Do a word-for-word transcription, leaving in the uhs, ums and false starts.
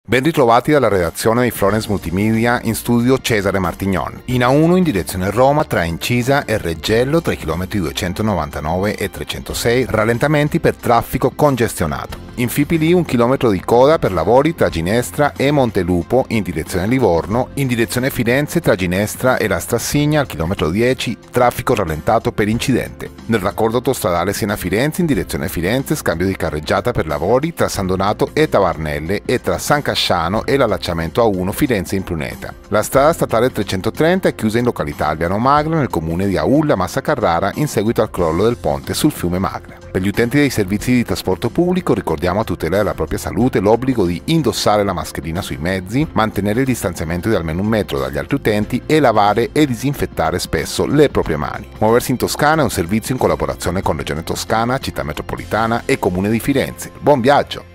Ben ritrovati dalla redazione di Florence Multimedia, in studio Cesare Martignon. In A uno in direzione Roma tra Incisa e Reggello tra i chilometri duecentonovantanove e trecentosei, rallentamenti per traffico congestionato. In Fipili un chilometro di coda per lavori tra Ginestra e Montelupo in direzione Livorno, in direzione Firenze tra Ginestra e la Strassigna al chilometro dieci, traffico rallentato per incidente. Nel raccordo autostradale Siena-Firenze in direzione Firenze, scambio di carreggiata per lavori tra San Donato e Tavarnelle e tra San Casciano e l'allacciamento A uno Firenze in Pruneta. La strada statale trecentotrenta è chiusa in località Albiano Magra nel comune di Aulla Massa Carrara in seguito al crollo del ponte sul fiume Magra. Per gli utenti dei servizi di trasporto pubblico ricordiamo a tutela della propria salute l'obbligo di indossare la mascherina sui mezzi, mantenere il distanziamento di almeno un metro dagli altri utenti e lavare e disinfettare spesso le proprie mani. Muoversi in Toscana è un servizio in collaborazione con Regione Toscana, Città Metropolitana e Comune di Firenze. Buon viaggio!